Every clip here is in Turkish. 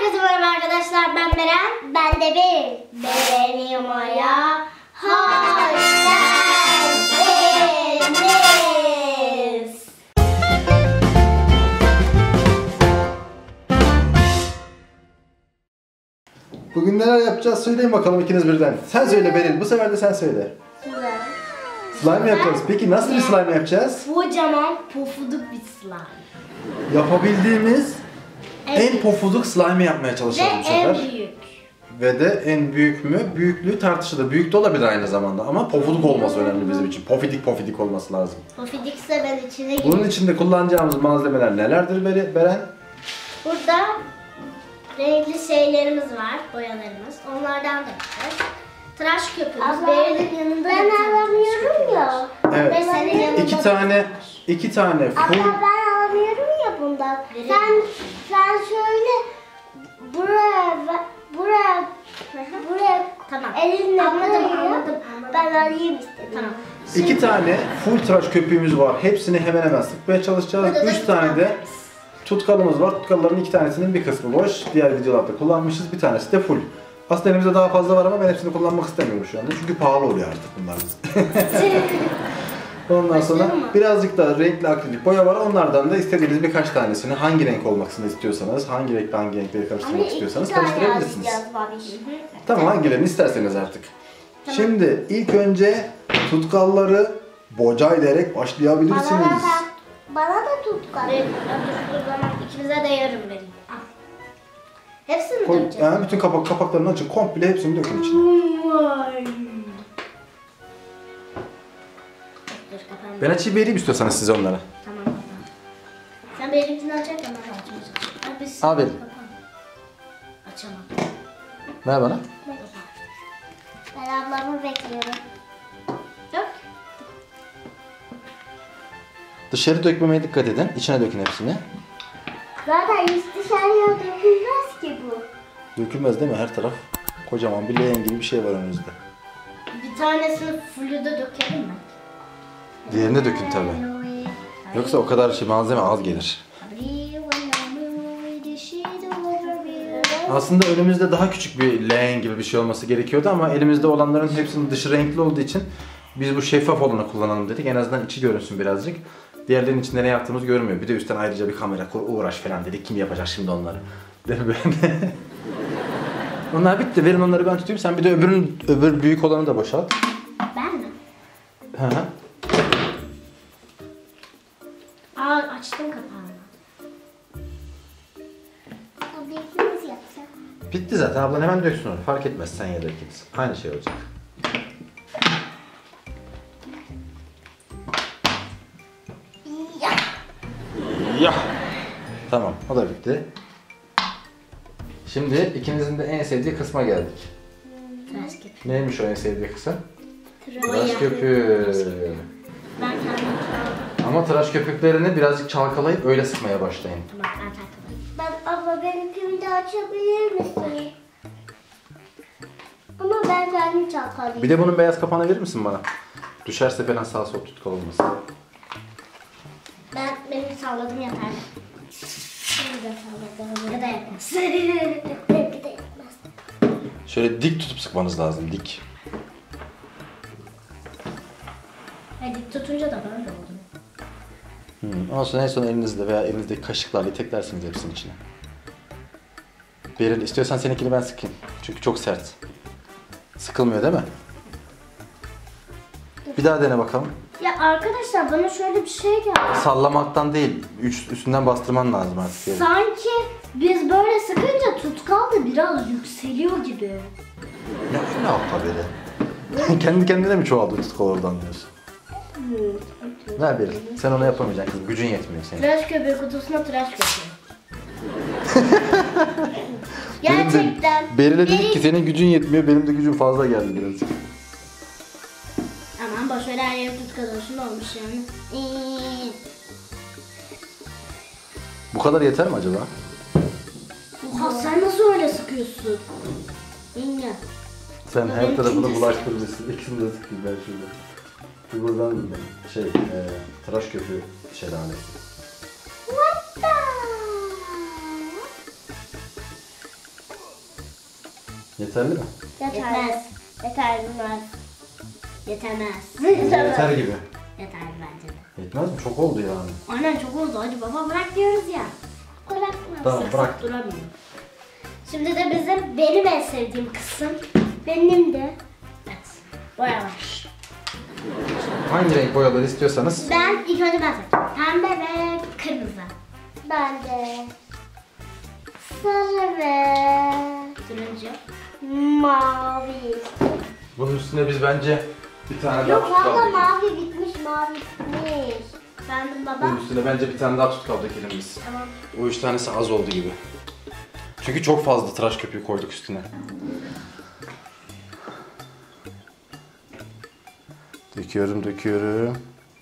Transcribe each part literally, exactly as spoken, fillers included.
Herkese merhaba arkadaşlar, ben Beren. Ben de Beril. Beren Yuma'ya hoş geldiniz. Bugün neler yapacağız söyleyin bakalım ikiniz birden. Sen söyle Beril, bu sefer de sen söyle. Slime. Slime yapacağız. Peki nasıl bir slime yapacağız? Kocaman pofuduk bir slime. Yapabildiğimiz Evet. en pofuduk slime yapmaya çalışalım Ve bu sefer. en büyük. Ve de en büyük mü? Büyüklüğü tartışılır. Büyük de olabilir aynı zamanda ama pofuduk olması önemli bizim için. Pofidik pofidik olması lazım. Pofudikse ben içine gireyim. Bunun içinde kullanacağımız malzemeler nelerdir Beri- Beren? Burada renkli şeylerimiz var, boyalarımız. Onlardan da yapacağız. Tıraş köpüğümüz. Beril'in yanında Ben alamıyorum ya. Evet. Ve senin yanında İki da- tane, iki tane full... Ama ben alamıyorum ya bundan. Verelim. Sen sen şöyle buraya ve- buraya buraya Tamam. elinle Anladım, buraya. anladım, anladım. Ben alayım istedim. Tamam. İki tane full tıraş köpüğümüz var. Hepsini hemen hemen sıkmaya çalışacağız. Burada da Üç tane de tutkalımız var. Tutkalların iki tanesinin bir kısmı boş. Diğer videolarda kullanmışız. Bir tanesi de full. Aslında elimizde daha fazla var ama ben hepsini kullanmak istemiyorum şu anda. Çünkü pahalı oluyor artık bunlar. Ondan sonra Başlayalım mı? birazcık da renkli akrilik boya var. Onlardan da istediğiniz birkaç tanesini hangi renk olmasını istiyorsanız, hangi renkle hangi renkleri karıştırmak istiyorsanız karıştırabilirsiniz. Tamam, hangilerini isterseniz artık. Tamam. Şimdi ilk önce tutkalları boca ederek Bana başlayabilirsiniz. da bana da tut Dur, kalın. dur, dur, zaman ikimize de yarım vereyim. Al. Hepsini mi Koy, dökeceğiz? yani bütün kapak kapaklarını açın, komple hepsini dökün içine. Vay. Dur, kapağını. Ben açayım vereyim istiyorsanız size onları. Tamam, tamam. Sen benimkini açarken ben açmayacağım. Al, biz Al benim. kapağını. Açamam. Ver bana. Ben ablamı bekliyorum. Dök. Dışarı dökmemeye dikkat edin. İçine dökün hepsini. Zaten hiç dışarıya dökülmez ki bu. Dökülmez değil mi her taraf? Kocaman bir leğen gibi bir şey var önünüzde. Bir tanesini full'ü de dökelim mi? Diğerini dökün tabi. Yoksa o kadar şey malzeme az gelir. Aslında önümüzde daha küçük bir leğen gibi bir şey olması gerekiyordu ama elimizde olanların hepsinin dışı renkli olduğu için biz bu şeffaf olanı kullanalım dedik. En azından içi görünsün birazcık. Diğerlerinin içinde ne yaptığımız görünmüyor. Bir de üstten ayrıca bir kamera kur, uğraş falan dedik. Kim yapacak şimdi onları? Değil mi ben? Onlar bitti. Verin onları ben tutayım. Sen bir de öbürün öbür büyük olanı da boşalt. Ben mi? Hı hı. Aa, açtım kapağını. Abi ikimiz yapacağız. Bitti zaten. Ablan hemen döksün onu. Fark etmez sen ya da ikiniz. Aynı şey olacak. Ya. Ya. Tamam. O da bitti. Şimdi ikinizin de en sevdiği kısma geldik. Tıraş köpüğü. Neymiş o en sevdiği kısım? Tıraş Tıraş köpüğü. Ben kendim çaldım. Ama tıraş köpüklerini birazcık çalkalayıp öyle sıkmaya başlayın. Tamam, ben takıldım. Ben abla benimkini de açabilir misin? Ama ben kendim çalkalayayım. Bir de bunun beyaz kapağını verir misin bana? Düşerse falan sağ sol tutkal olmasın. Ben benim salladım yeterli. Benim de salladım. Ya da yapmaz. Benimki de yapmaz. Şöyle dik tutup sıkmanız lazım, dik. Hadi tutunca da böyle oldu. Hmm. Olsun, en son elinizle veya elinizdeki kaşıklarla iteklersiniz hepsinin içine. Beril, istiyorsan seninkini ben sıkayım. Çünkü çok sert. Sıkılmıyor değil mi? Bir daha dene bakalım. Ya arkadaşlar bana şöyle bir şey geldi. Sallamaktan değil, üst, üstünden bastırman lazım artık. Beril. Sanki biz böyle sıkınca tutkal da biraz yükseliyor gibi. Ya ne yapma Beril? Kendi kendine mi çoğaldı tutkal oradan diyorsun? Ver Beril, sen onu yapamayacaksın kızım, gücün yetmiyor senin. Tıraş köpüğü kutusuna tıraş köpüğü. Benim de- Gerçekten. Beril'e dedik ki senin gücün yetmiyor, benim de gücüm fazla geldi birazcık. Aman boş ver, her yer tutkal olsun olmuş yani. Ee, Bu kadar yeter mi acaba? Oha, sen nasıl öyle sıkıyorsun? Bilmiyorum. Sen her Benim tarafını ikincisi. bulaştırmışsın. İkisini de sıkayım ben şurada. Bu buradan şey, e, tıraş köpüğü şelalesi. Yeterli mi? Yetmez. Yetermez. Yetemez. Yeter gibi. Yeter bence de. Yetmez mi? Çok oldu yani. Aynen çok oldu. Hadi baba bırak diyoruz ya. Bırakmaz. Tamam, bırak. Duramıyor. Şimdi de bizim benim en sevdiğim kısım. Benim de. Evet. Boyalar. Hangi renk boyaları istiyorsanız. Ben ilk önce ben seçeyim. Pembe ve kırmızı. Ben de. Sarı ve Turuncu. mavi. Bunun üstüne biz bence bir tane daha Yok tutkal valla dikelim. mavi bitmiş, mavi bitmiş. Efendim baba. Bunun üstüne bence bir tane daha tutkal dikelim biz. Tamam. O üç tanesi az oldu gibi. Çünkü çok fazla tıraş köpüğü koyduk üstüne. Döküyorum, döküyorum.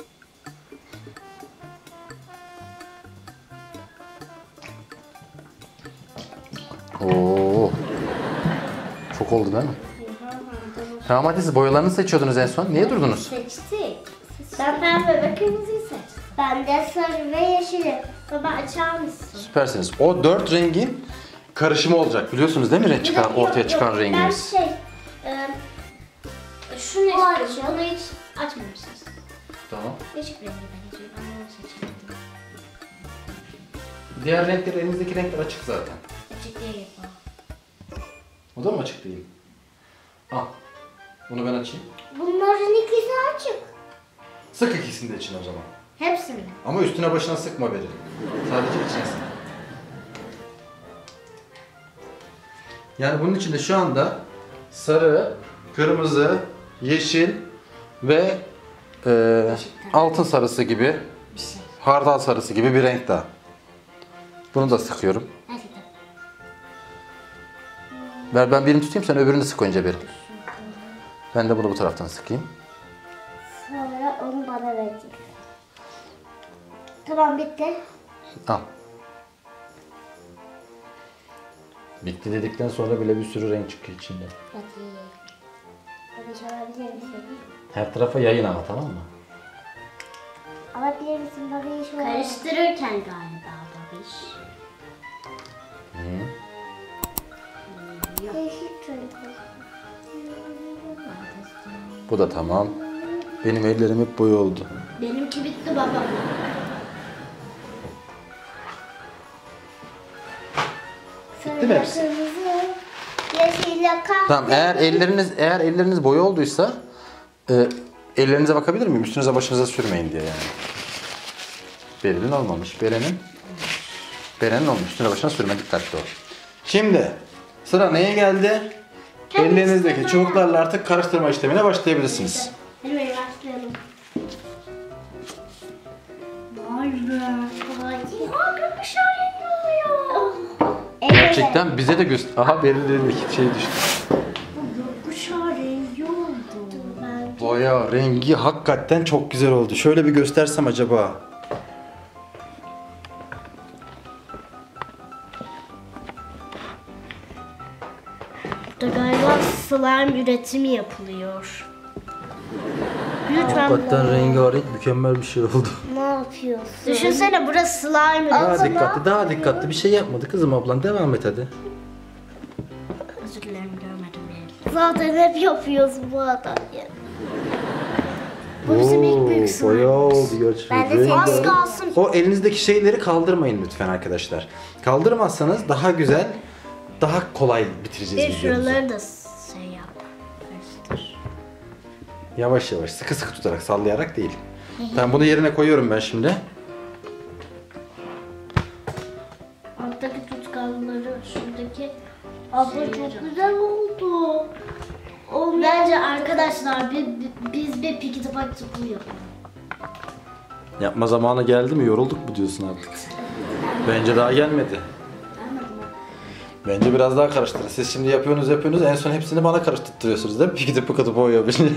Oo. Çok oldu değil mi? Tamam, hadi siz boyalarını seçiyordunuz en son. Niye durdunuz? Seçtik. Ben pembe ve kırmızıyı seçtim. Ben de sarı ve yeşili. Baba açar mısın? Süpersiniz. O dört rengin karışımı olacak. Biliyorsunuz değil mi renk çıkan, Yok, ortaya yok, çıkan yok. rengimiz? Ben şey, e, şunu Bu istiyorum. açıyor. Bunu hiç açmamışız. Tamam. Değişik rengi ben geçiyorum. Ben bunu seçemedim. Diğer renkler, elinizdeki renkler açık zaten. Açık değil yapalım. O da mı açık değil? Al. Bunu ben açayım. Bunların ikisi açık. Sık ikisini de için o zaman. Hepsini. Ama üstüne başına sıkma Beril. Sadece içine sık. Yani bunun içinde şu anda sarı, kırmızı, yeşil ve e, altın sarısı gibi, Bir şey. hardal sarısı gibi bir renk daha. Bunu da sıkıyorum. Gerçekten. Ver ben birini tutayım, sen öbürünü sık önce Beril. Ben de bunu bu taraftan sıkayım. Sonra onu bana verecek. Tamam bitti. Al. Bitti dedikten sonra bile bir sürü renk çıkıyor içinde. Hadi. Hadi alabilir misin? Her tarafa yayın ama, tamam mı? Alabilir misin babayı şöyle? Karıştırırken galiba babiş. Hı. Değişik renkler. Bu da tamam. Benim ellerim hep boya oldu. Benimki bitti baba. Bitti mi hepsi? Kırmızı, yeşille kahve. Tamam, eğer elleriniz eğer elleriniz boya olduysa e, ellerinize bakabilir miyim? Üstünüze başınıza sürmeyin diye yani. Beril'in olmamış. Beren'in Beren'in olmuş. Üstüne başına sürme, dikkatli ol. Şimdi sıra neye geldi? Ellerinizdeki çubuklarla artık karıştırma işlemine başlayabilirsiniz. Hadi böyle başlayalım. Vay be. Vay. Aa, gökkuşağı rengi oluyor. Gerçekten bize de göster. Aha, Beril'in elindeki şey düştü. Bu gökkuşağı rengi oldu. Ben Boya rengi hakikaten çok güzel oldu. Şöyle bir göstersem acaba. Burada galiba slime üretimi yapılıyor. Lütfen. Hakikaten rengarenk mükemmel bir şey oldu. Ne yapıyorsun? Düşünsene burası slime Daha üretimi. dikkatli, daha dikkatli bir şey yapmadı kızım ablan. Devam et hadi. Özür dilerim görmedim yani. Zaten hep yapıyoruz bu adam ya. Bu bizim ilk büyük slime'ımız. Boya oldu gerçekten. Ben de senin- Az kalsın. O elinizdeki şeyleri kaldırmayın lütfen arkadaşlar. Kaldırmazsanız daha güzel, daha kolay bitireceğiz Bir videomuzu. şuraları da şey yap. Karıştır. Yavaş yavaş, sıkı sıkı tutarak, sallayarak değil. Tamam, bunu yerine koyuyorum ben şimdi. Alttaki tutkalları şuradaki Abla şeyleri. çok güzel oldu. Bence arkadaşlar biz, biz bir pikiti paketi yapalım. Yapma zamanı geldi mi? Yorulduk mu diyorsun artık? Bence daha gelmedi. Bence biraz daha karıştırın. Siz şimdi yapıyorsunuz yapıyorsunuz, en son hepsini bana karıştırıyorsunuz değil mi? Pikiti pikiti boyuyor beni.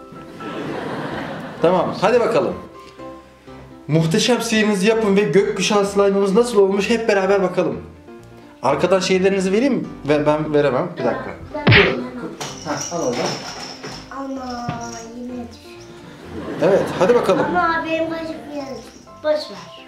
Tamam, hadi bakalım. Muhteşem sihirinizi yapın ve gökkuşağı slime'ımız nasıl olmuş hep beraber bakalım. Arkadan şeylerinizi vereyim mi? Ve ben veremem. Bir dakika. Heh, al oradan. Ama yine düştü. Evet, hadi bakalım. Ama benim kaşık biraz. Boş ver.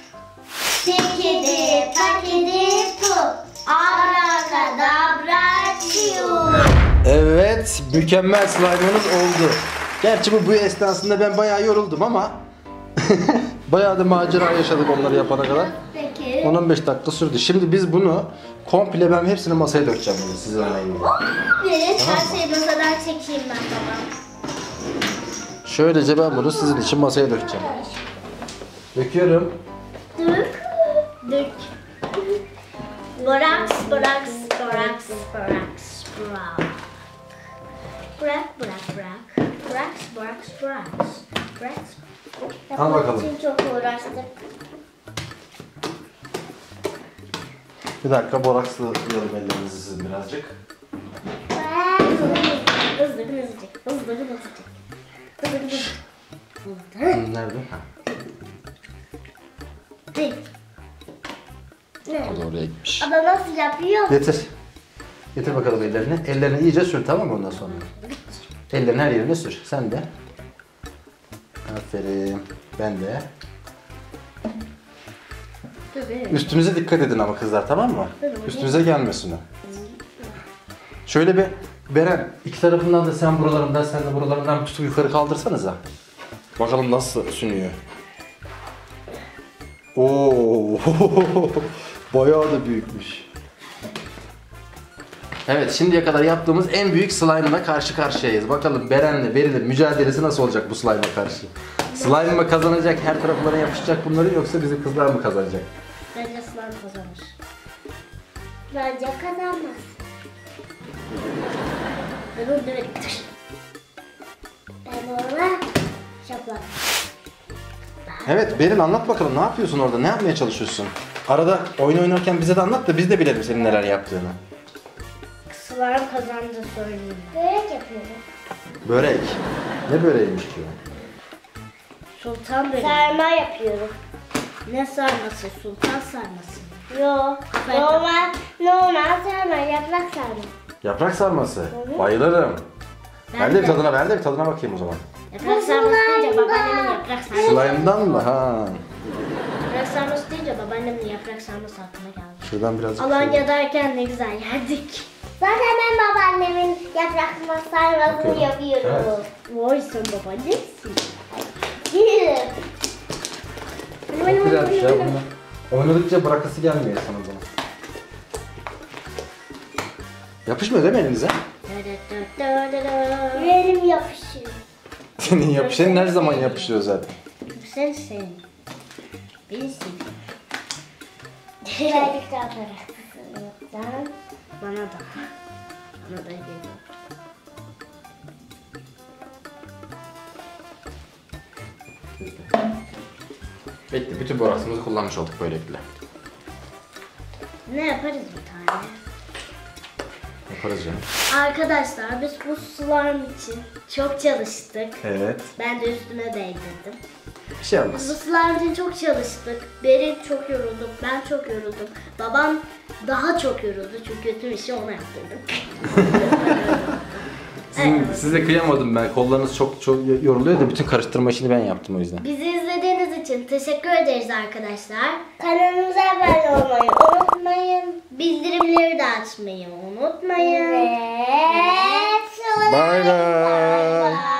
Pikidi pakidi pu. Abracadabra çiu. Evet, mükemmel slime'ımız oldu. Gerçi bu bu esnasında ben bayağı yoruldum ama bayağı da macera yaşadık onları yapana kadar. Peki. on on beş dakika sürdü. Şimdi biz bunu komple ben hepsini masaya dökeceğim bunu sizin oynayın. Evet, her şeyi masadan çekeyim ben baba. Şöylece ben bunu sizin için masaya dökeceğim. Döküyorum. Dök. Dök. Boraks, boraks, boraks, boraks, borak. Bırak, bırak, bırak. Boraks, boraks, boraks. Boraks. Al bakalım. Yapmak için çok uğraştık. Bir dakika borakslı yalım ellerinizi siz birazcık. Hızlı, hızlı, hızlı, hızlı, hızlı. Hızlı, hızlı. Hı, nerede? Ha. Değil. O da oraya gitmiş. Ama nasıl yapıyor? Getir. Getir bakalım ellerini. Ellerini iyice sür, tamam mı ondan sonra? Ellerin her yerine sür. Sen de. Aferin. Ben de. Tabii. Üstünüze dikkat edin ama kızlar, tamam mı? Üstünüze gelmesin o. Şöyle bir Beren, iki tarafından da sen buralarından, sen de buralarından bir tutup yukarı kaldırsanıza. Bakalım nasıl sünüyor. Oo, bayağı da büyükmüş. Evet, şimdiye kadar yaptığımız en büyük slime'la karşı karşıyayız. Bakalım Beren'le Beril'in mücadelesi nasıl olacak bu slime'a karşı? Slime mı kazanacak, her taraflarına yapışacak bunları, yoksa bizim kızlar mı kazanacak? Bence slime kazanır. Bence kazanmaz. Ben onu demedim. Ben ona şaplak. Evet, Beril anlat bakalım, ne yapıyorsun orada, ne yapmaya çalışıyorsun? Arada oyun oynarken bize de anlat da biz de bilelim senin neler yaptığını. Slime kazandı söyleyeyim. Börek yapıyorum. Börek. Ne böreğiymiş ki o? Sultan böreği. Sarma yapıyorum. Ne sarması? Sultan sarması. Yo. Ben- Normal, normal sarma, yaprak sarma. Yaprak sarması. Bayılırım. Ben, Ben de bir de. tadına, ben de bir tadına bakayım o zaman. Yaprak sarması deyince babaannemin yaprak sarması. Slime'dan mı? Ha. Yaprak sarması deyince babaannemin yaprak sarması aklıma geldi. Şuradan birazcık. şey- Alanya'dayken ne güzel yerdik. Zaten ben babaannemin yaprak sarmasını Bakıyorum. yapıyorum. Evet. Vay sen babaannesin. Yerim. Çok güzelmiş ya bunu. Oynadıkça bırakası gelmiyor sana bunu. Yapışmıyor değil mi elinize? Yerim yapışıyor. Senin yapışan her zaman yapışıyor zaten. Sen sen. Bilsin. Birazcık daha para. Bana da. Bana da geliyor. Bekle, bütün boraksımızı kullanmış olduk böylelikle. Ne yaparız bir tane? Yaparız canım. Arkadaşlar biz bu slime için çok çalıştık. Evet. Ben de üstüne değdirdim. Bir şey Bu olmaz. slime için çok çalıştık. Beril çok yoruldu, ben çok yoruldum. Babam daha çok yoruldu çünkü tüm işi ona yaptırdık. Sizin, size kıyamadım ben. Kollarınız çok çok yoruluyor da bütün karıştırma işini ben yaptım o yüzden. Bizi izlediğiniz için teşekkür ederiz arkadaşlar. Kanalımıza abone olmayı unutmayın. Bildirimleri de açmayı unutmayın. Ve Bye bye.